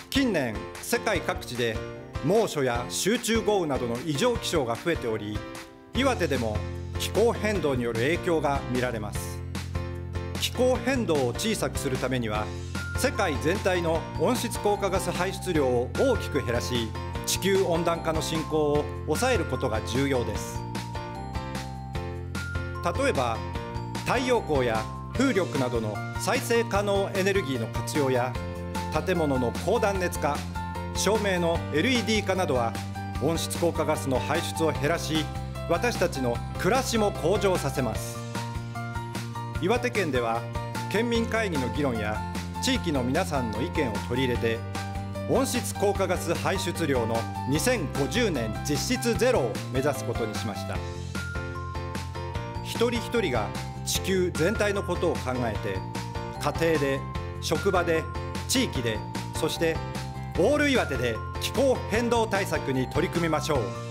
近年、世界各地で猛暑や集中豪雨などの異常気象が増えており、岩手でも気候変動による影響が見られます。気候変動を小さくするためには、世界全体の温室効果ガス排出量を大きく減らし、地球温暖化の進行を抑えることが重要です。例えば、太陽光や風力などの再生可能エネルギーの活用や、建物の高断熱化、照明の LED 化などは温室効果ガスの排出を減らし、私たちの暮らしも向上させます。岩手県では県民会議の議論や地域の皆さんの意見を取り入れて、温室効果ガス排出量の2050年実質ゼロを目指すことにしました。一人一人が地球全体のことを考えて、家庭で、職場で、地域で、そしてオール岩手で気候変動対策に取り組みましょう。